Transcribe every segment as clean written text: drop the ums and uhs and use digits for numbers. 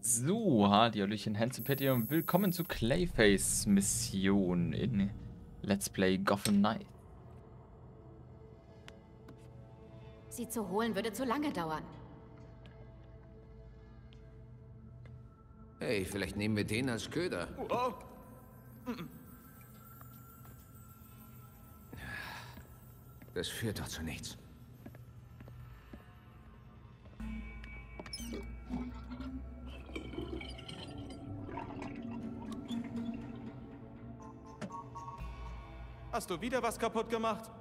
So, Hallöchen, Handsepetty und willkommen zu Clayface Mission in Let's Play Gotham Knight. Sie zu holen würde zu lange dauern. Hey, vielleicht nehmen wir den als Köder. Oh. Das führt doch zu nichts. Hast du wieder was kaputt gemacht?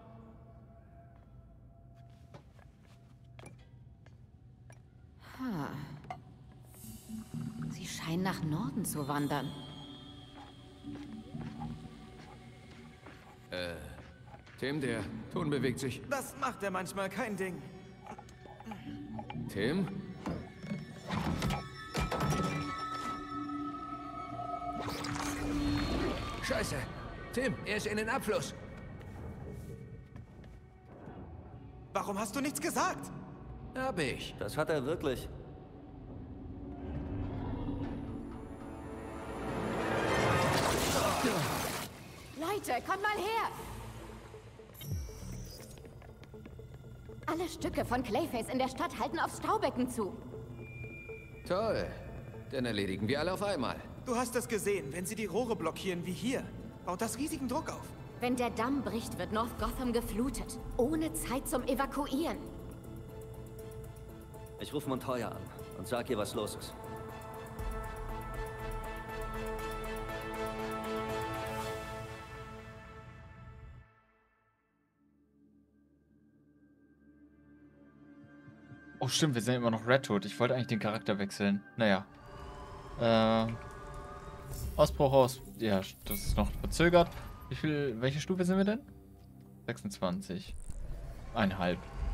Sie scheinen nach Norden zu wandern. Tim, der Ton bewegt sich. Das macht er manchmal, kein Ding. Tim? Scheiße! Tim, er ist in den Abfluss. Warum hast du nichts gesagt? Hab ich. Das hat er wirklich. Leute, kommt mal her! Alle Stücke von Clayface in der Stadt halten aufs Staubecken zu. Toll. Dann erledigen wir alle auf einmal. Du hast es gesehen, wenn sie die Rohre blockieren wie hier, baut das riesigen Druck auf. Wenn der Damm bricht, wird North Gotham geflutet. Ohne Zeit zum Evakuieren. Ich rufe Montoya an und sag ihr, was los ist. Oh stimmt, wir sind immer noch Red Hood. Ich wollte eigentlich den Charakter wechseln. Naja. Ausbruch aus... Ja, das ist noch verzögert. Welche Stufe sind wir denn? 26. 1,5.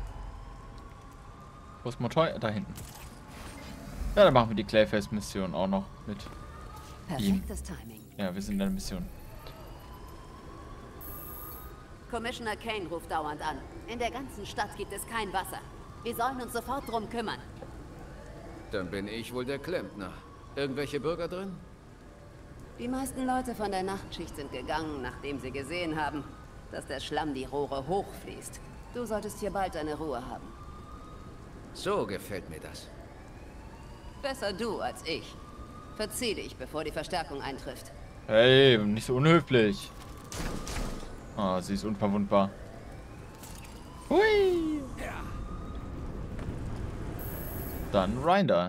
Wo ist Montoya? Da hinten. Ja, dann machen wir die Clayface-Mission auch noch mit ihm. Perfektes Timing. Ja, wir sind in der Mission. Commissioner Kane ruft dauernd an. In der ganzen Stadt gibt es kein Wasser. Wir sollen uns sofort drum kümmern. Dann bin ich wohl der Klempner. Irgendwelche Bürger drin? Die meisten Leute von der Nachtschicht sind gegangen, nachdem sie gesehen haben, dass der Schlamm die Rohre hochfließt. Du solltest hier bald deine Ruhe haben. So gefällt mir das. Besser du als ich. Verzieh dich, bevor die Verstärkung eintrifft. Hey, nicht so unhöflich. Ah, sie ist unverwundbar. Hui! Dann Ryder.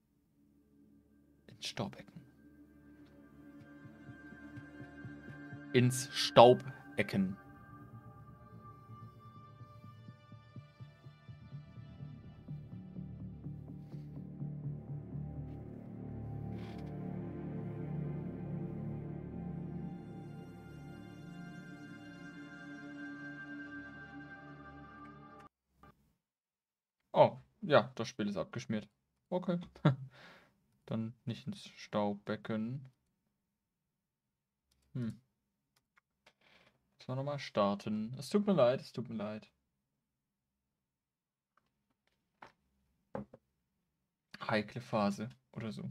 Ins Staubecken. Ins Staubecken. Oh, ja, das Spiel ist abgeschmiert. Okay. Dann nicht ins Staubecken. Müssen wir nochmal starten. Es tut mir leid, es tut mir leid. Heikle Phase oder so.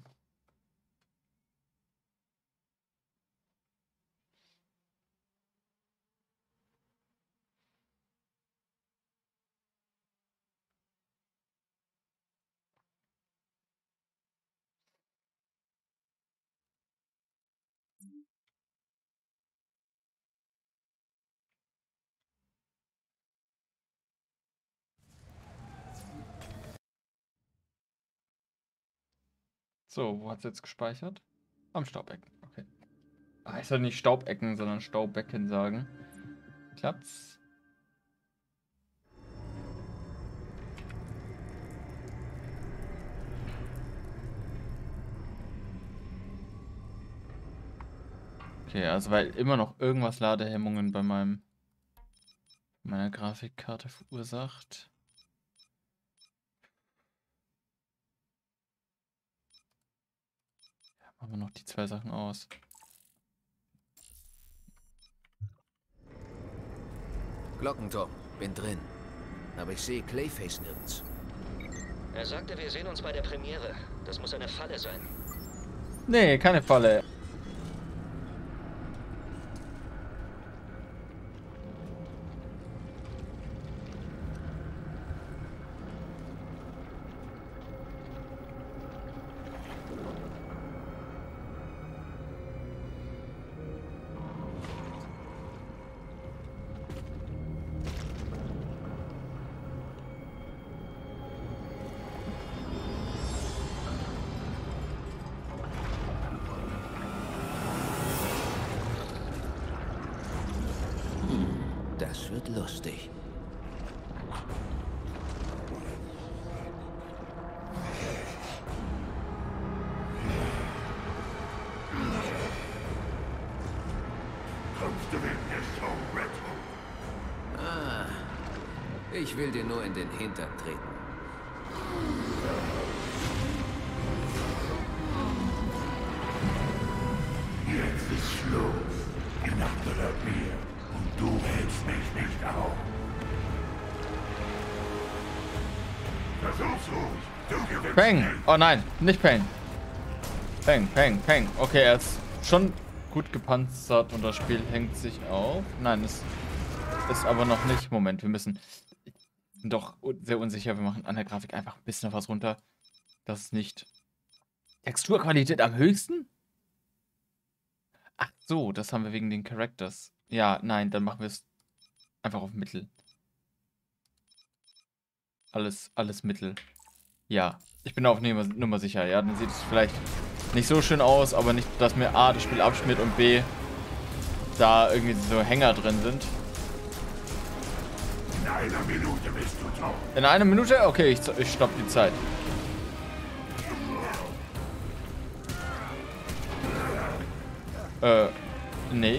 So, wo hat es jetzt gespeichert? Am Staubecken, okay. Ah, ich soll nicht Staubecken, sondern Staubecken sagen. Klappt's? Okay, also weil immer noch irgendwas Ladehemmungen bei meiner Grafikkarte verursacht. Machen wir noch die zwei Sachen aus. Glockenturm, bin drin. Aber ich sehe Clayface nirgends. Er sagte, wir sehen uns bei der Premiere. Das muss eine Falle sein. Nee, keine Falle. Das wird lustig. Ah, ich will dir nur in den Hintern treten. Jetzt ist Schluss. Die Nacht gehört mir. Und du hältst mich nicht auf. Versuch's ruhig. Du gewinnst Peng. nicht. Oh nein, nicht Peng. Peng, Peng, Peng. Okay, er ist schon gut gepanzert und das Spiel hängt sich auf. Nein, es ist aber noch nicht. Moment, wir müssen... Ich bin doch sehr unsicher. Wir machen an der Grafik einfach ein bisschen was runter. Das ist nicht... Texturqualität am höchsten? Ach so, das haben wir wegen den Characters. Ja, nein, dann machen wir es einfach auf Mittel. Alles Mittel. Ja, ich bin auf Nummer sicher. Ja, dann sieht es vielleicht nicht so schön aus, aber nicht, dass mir A, das Spiel abschmiert und B, da irgendwie so Hänger drin sind. In einer Minute bist du tot. In einer Minute? Okay, ich stopp die Zeit. Nee.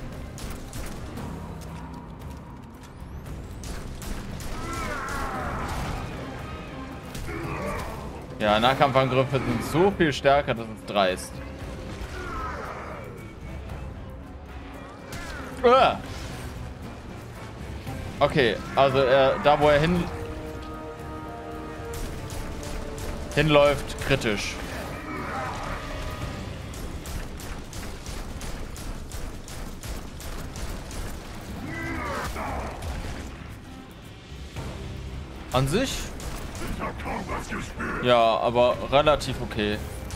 Ja, Nahkampfangriffe sind so viel stärker, das ist dreist. Okay, also da wo er hinläuft, kritisch. An sich? Ich hab kaum was gespürt. Ja, aber relativ okay.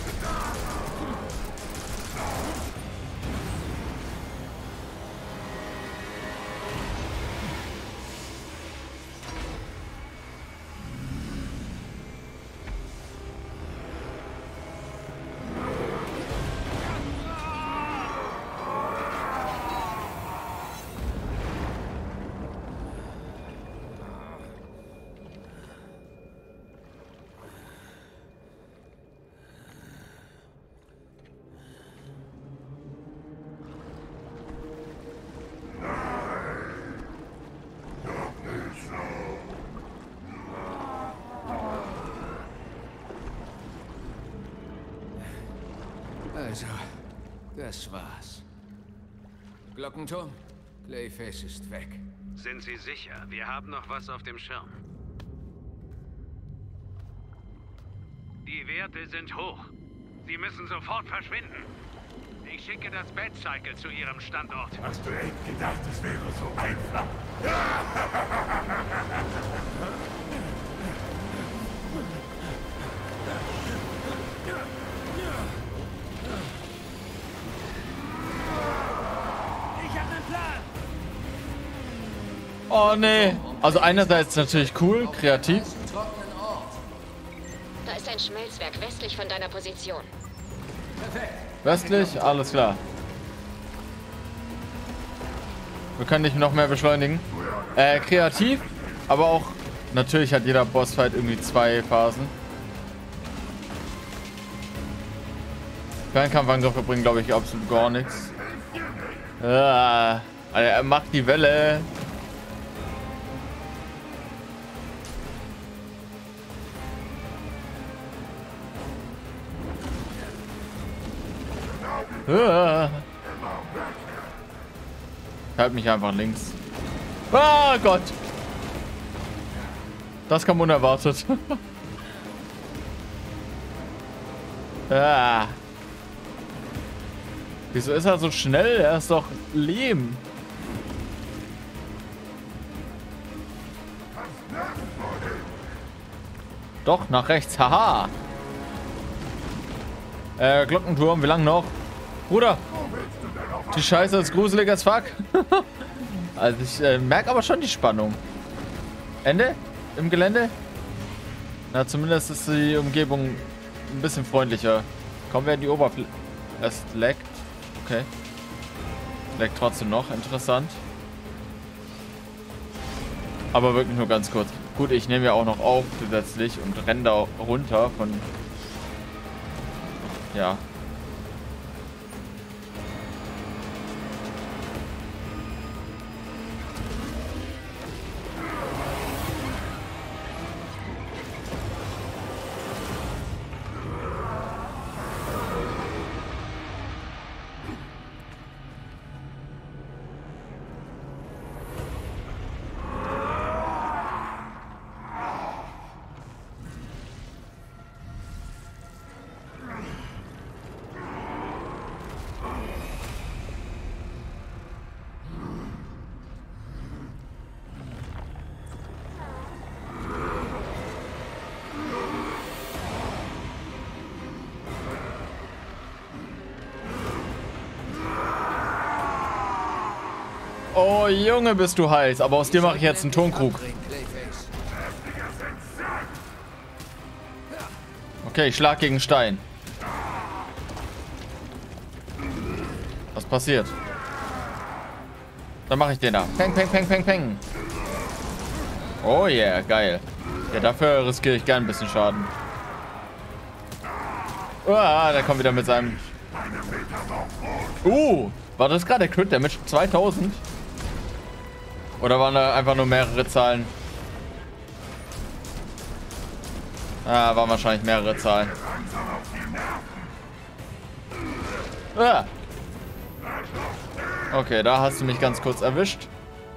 Also, das war's. Glockenturm, Clayface ist weg. Sind Sie sicher? Wir haben noch was auf dem Schirm. Die Werte sind hoch. Sie müssen sofort verschwinden. Ich schicke das Bat-Cycle zu Ihrem Standort. Hast du echt gedacht, es wäre so einfach? Oh nee. Also einerseits natürlich cool, kreativ. Da ist ein Schmelzwerk westlich von deiner Position. Westlich, alles klar. Wir können nicht noch mehr beschleunigen. Kreativ, aber auch natürlich hat jeder Bossfight irgendwie 2 Phasen. Fernkampfangriffe bringen, glaube ich, absolut gar nichts. Ah, Alter, er macht die Welle. Ah. Halt mich einfach links. Ah Gott. Das kam unerwartet. Ah. Wieso ist er so schnell? Er ist doch lehm. Doch, nach rechts. Haha. Glockenturm, wie lang noch? Bruder. Die Scheiße ist gruselig as fuck. Also ich merke aber schon die Spannung. Ende? Im Gelände? Na, zumindest ist die Umgebung ein bisschen freundlicher. Kommen wir in die Oberfläche. Es leckt. Okay. Leckt trotzdem noch. Interessant. Aber wirklich nur ganz kurz. Gut, ich nehme ja auch noch auf zusätzlich und renne da runter von... Ja. Oh Junge, bist du heiß. Aber aus dir mache ich jetzt einen Tonkrug. Okay, ich schlag gegen Stein. Was passiert? Dann mache ich den da. Peng, peng, peng, peng, peng. Oh yeah, geil. Ja, dafür riskiere ich gern ein bisschen Schaden. Der kommt wieder mit seinem... war das gerade der Crit Damage? 2000? Oder waren da einfach nur mehrere Zahlen? Waren wahrscheinlich mehrere Zahlen. Okay, da hast du mich ganz kurz erwischt.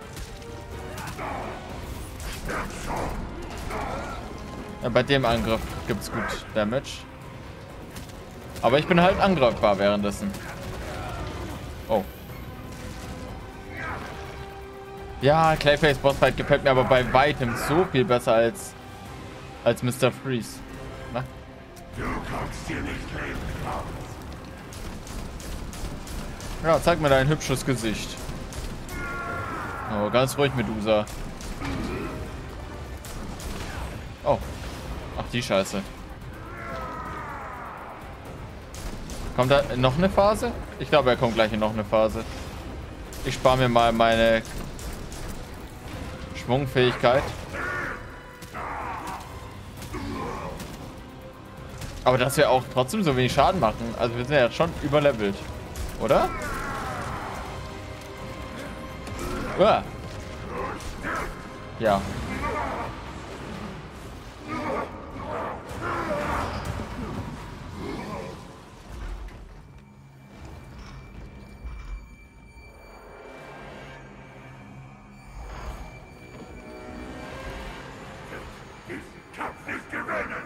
Ja, bei dem Angriff gibt es gut Damage. Aber ich bin halt angreifbar währenddessen. Oh. Ja, Clayface Bossfight gefällt mir aber bei weitem so viel besser als Mr. Freeze. Na? Du kommst hier nicht lebend raus. Ja, zeig mir dein hübsches Gesicht. Oh, ganz ruhig, Medusa. Oh. Ach, die Scheiße. Kommt da noch eine Phase? Ich glaube, er kommt gleich in noch eine Phase. Ich spare mir mal meine Schwungfähigkeit. Aber dass wir auch trotzdem so wenig Schaden machen. Also wir sind ja schon überlevelt. Oder? Ja. Kampf nicht gewinnen.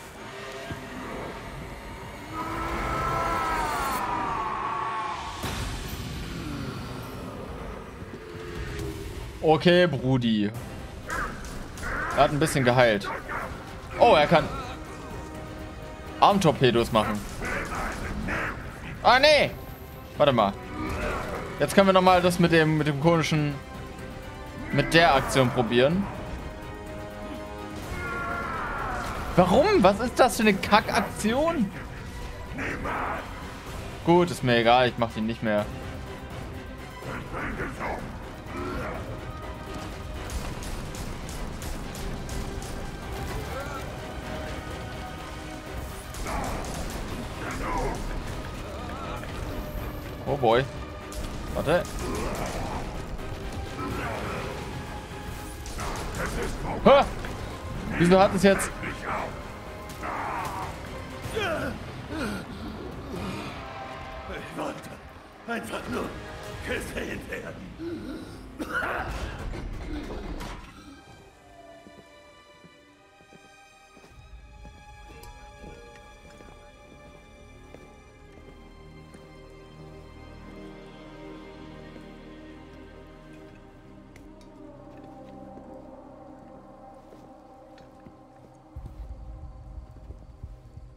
Okay, Brudi. Er hat ein bisschen geheilt. Oh, er kann Armtorpedos machen. Ah, nee. Warte mal. Jetzt können wir nochmal das mit dem konischen... mit der Aktion probieren. Warum? Was ist das für eine Kackaktion? Gut, ist mir egal. Ich mach ihn nicht mehr. Oh boy. Warte. Ha! Wieso hat es jetzt... Ich wollte einfach nur gesehen werden.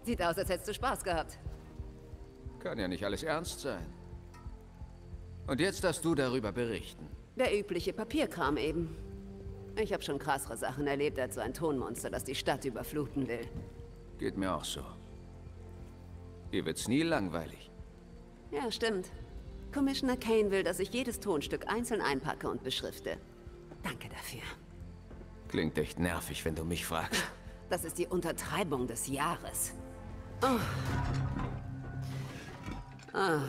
Sieht aus, als hättest du Spaß gehabt. Kann ja nicht alles ernst sein. Und jetzt darfst du darüber berichten. Der übliche Papierkram eben. Ich habe schon krassere Sachen erlebt als so ein Tonmonster, das die Stadt überfluten will. Geht mir auch so. Hier wird's nie langweilig. Ja, stimmt. Commissioner Kane will, dass ich jedes Tonstück einzeln einpacke und beschrifte. Danke dafür. Klingt echt nervig, wenn du mich fragst. Das ist die Untertreibung des Jahres. Oh. Ah.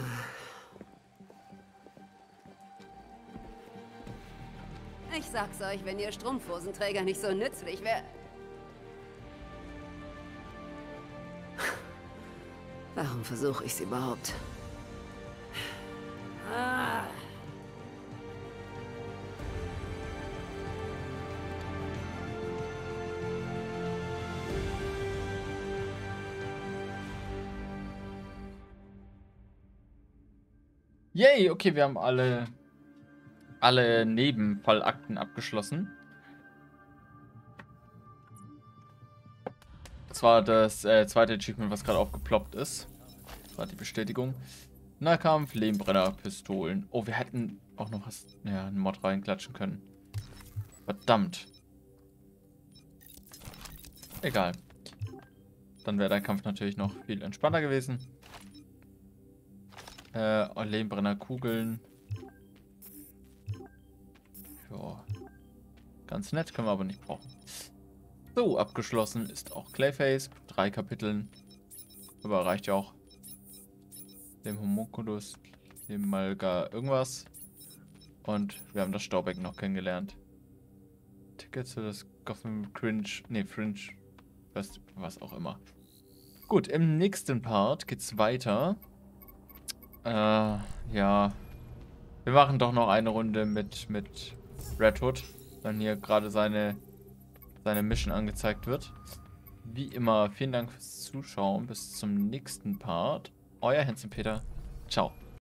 Ich sag's euch, wenn ihr Strumpfhosenträger nicht so nützlich wärt. Warum versuche ich's überhaupt? Ah. Yay, okay, wir haben alle Nebenfallakten abgeschlossen. Das war das zweite Achievement, was gerade aufgeploppt ist. Das war die Bestätigung. Nahkampf, Lehmbrenner, Pistolen. Oh, wir hätten auch noch was, ja, einen Mod reinklatschen können. Verdammt. Egal. Dann wäre der Kampf natürlich noch viel entspannter gewesen. Lehmbrenner, Kugeln. Ja. Ganz nett, können wir aber nicht brauchen. So, abgeschlossen ist auch Clayface. 3 Kapiteln. Aber reicht ja auch. Dem Homunculus, dem Malga irgendwas. Und wir haben das Staubbecken noch kennengelernt. Tickets für das Gotham Fringe, was auch immer. Gut, im nächsten Part geht's weiter. Ja. Wir machen doch noch eine Runde mit Red Hood, wenn hier gerade seine Mission angezeigt wird. Wie immer, vielen Dank fürs Zuschauen. Bis zum nächsten Part. Euer Hans und Peter. Ciao.